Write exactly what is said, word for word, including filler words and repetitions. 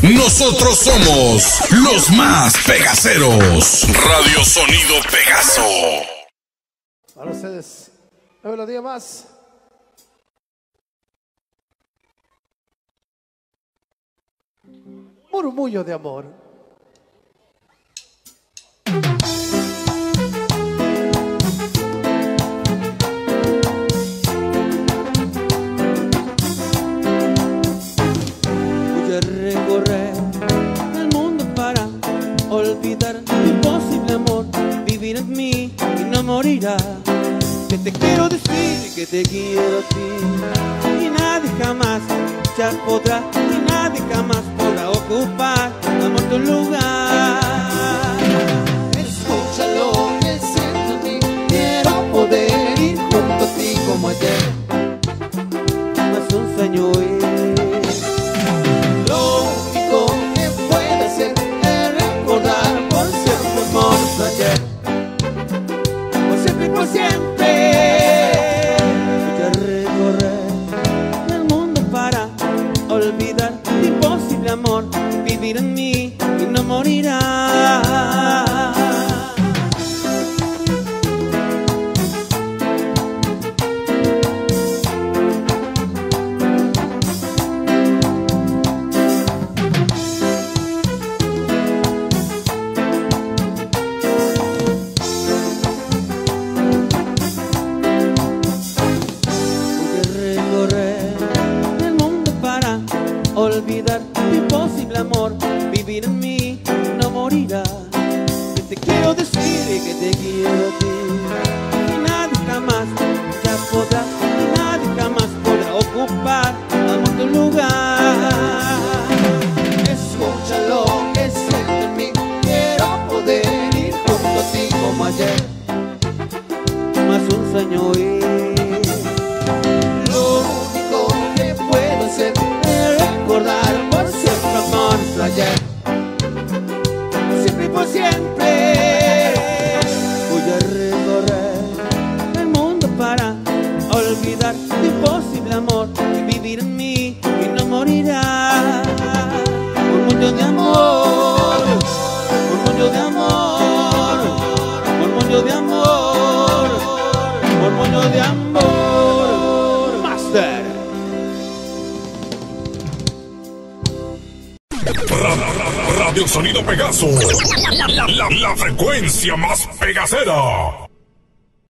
Nosotros somos los más pegaceros. Radio Sonido Pegaso. Para ustedes, nueve los días más. Murmullo de amor. Voy a recorrer el mundo para olvidar mi imposible amor, vivir en mí y no morirá. Que te quiero decir que te quiero a ti, y nadie jamás ya podrá, y nadie jamás podrá ocupar, amor, tu lugar. Escucha lo que siento en mí, quiero poder ir junto a ti como ayer. No es un sueño, es lo único que puedo hacer es recordar por siempre amor de ayer, por siempre y por siempre. Voy a recorrer el mundo para olvidar mi imposible amor, vivir en mí y no morirá. Olvidar mi imposible amor, vivir en mí, no morirá. Que te quiero decir que te quiero a ti, y nadie jamás ya podrá, y nadie jamás podrá ocupar, amor, tu lugar. Escucha lo que siento en mí, quiero poder ir junto a ti como ayer. Más un sueño es lo único que puedo hacer, recordar por siempre amor de ayer, por siempre y por siempre. Voy a recorrer el mundo para olvidar mi imposible amor, y vivir en mí y no morirá. Murmullo de amor, murmullo de amor, murmullo de amor, murmullo de amor. Master. Radio Sonido Pegaso. La, la, la frecuencia más pegacera.